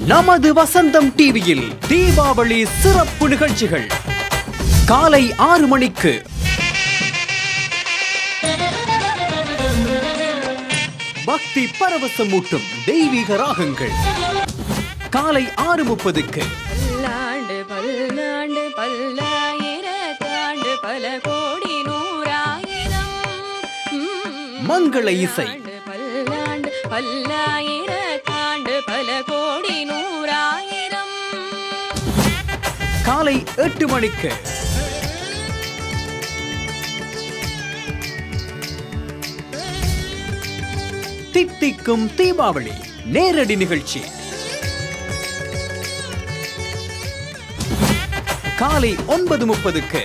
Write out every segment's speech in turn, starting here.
நமது வசந்தம் டிவியில் தீபாவளி சிறப்பு நிகழ்ச்சிகள் காலை 6 மணிக்கு பக்தி பரவசமூட்டும் தெய்வீக ராகங்கள் காலை 6:30க்கு மங்கள இசை காலை 8 மணிக்கு தித்திக்கும் தீபாவளி நேரடி நிகழ்ச்சி காலை 9:30க்கு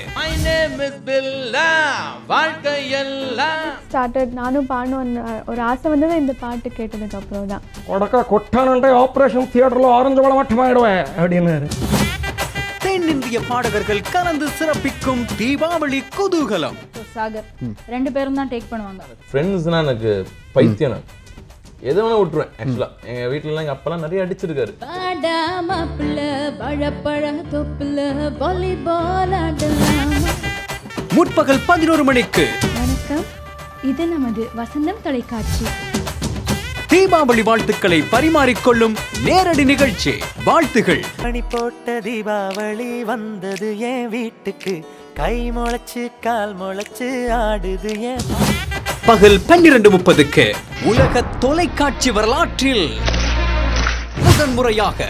நானும் பாடணும் ஒரு ஆசை வந்தது இந்த பாட்டு கேட்டதுக்கு அப்புறம் தான் உடக்கா கொட்டானண்டே ஆபரேஷன் தியேட்டர்ல ஆரஞ்சு பழம் மட்டுமாயிடுவேன் அப்படின்னாரு. தென்னிந்திய பாடகர்கள் கலந்து சிறப்பிக்கும் தீபாவளி குதூகலம். சாகர் 2 பேரும் தான் டேக் பண்ணுவாங்க. ஃப்ரெண்ட்ஸ்னா எனக்கு பைத்தியம். எதை வேணா விட்டுருவேன். ஆக்சுவலா எங்க வீட்டுல எங்க அப்பெல்லாம் நிறைய அடிச்சிருக்காரு. முற்பகல் 11 மணிக்கு வணக்கம், இது நமது வசந்தம் தொலைக்காட்சி. தீபாவளி வாழ்த்துக்களை பரிமாறிக்கொள்ளும் நேரடி நிகழ்ச்சி. வாழ்த்துகள். மணி போட்ட தீபாவளி வந்தது என் வீட்டுக்கு, கை முளைச்சு கால் முளைச்சு ஆடுது என். பகல் 12:30க்கு உலக தொலைக்காட்சி வரலாற்றில் முதன்முறையாக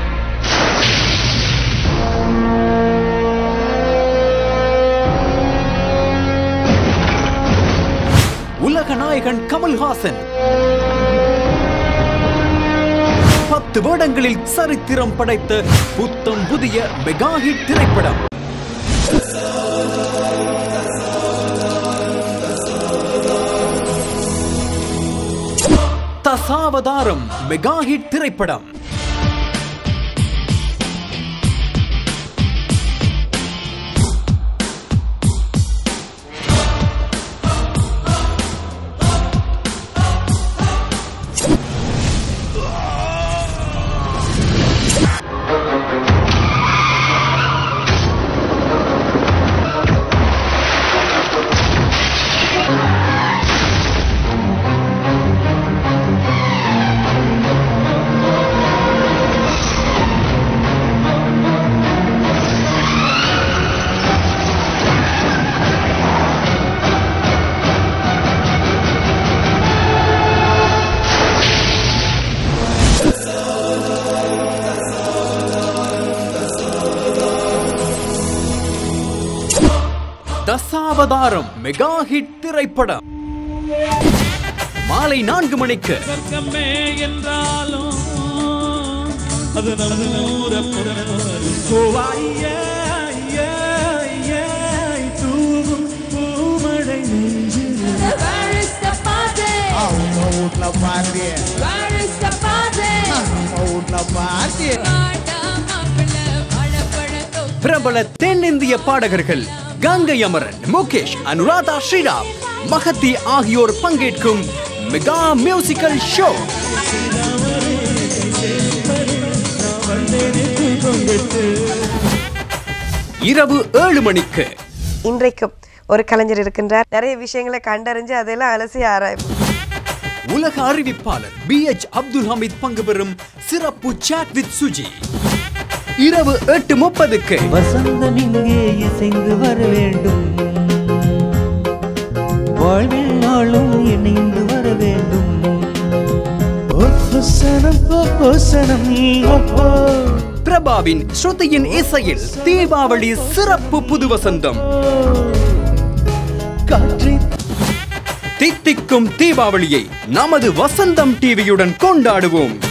உலக நாயகன் கமல்ஹாசன் 10 வருடங்களில் சரித்திரம் படைத்த புத்தம் புதிய மெகா ஹிட் திரைப்படம் தசாவதாரம் மெகா ஹிட் திரைப்படம் தசாவதாரம் மெகா ஹிட் திரைப்படம் மாலை 4 மணிக்கு பிரபல தென்னிந்திய பாடகர்கள் கங்கை அமரன், முகேஷ், அனுராதா ஸ்ரீராம், மகதி ஆகியோர் பங்கேற்கும் மெகா மியூசிக்கல் ஷோ இரவு 7 மணிக்கு. இன்றைக்கும் ஒரு கலைஞர் இருக்கின்றார், நிறைய விஷயங்களை கண்டறிஞ்சு அதெல்லாம் அலசி ஆராய்வோம். உலக அறிவிப்பாளர் BH அப்துல் ஹமீத் பங்கு பெறும் சிறப்பு சாட் வித் சுஜி இரவு 8:30க்கு. வசந்தம் இங்கே இசைந்து வர வேண்டும், வாழ்வில் நாளும் இணைந்து வர வேண்டும். பிரபாவின் ஸ்ருதியின் இசையில் தீபாவளி சிறப்பு புது வசந்தம். தித்திக்கும் தீபாவளியை நமது வசந்தம் டிவியுடன் கொண்டாடுவோம்.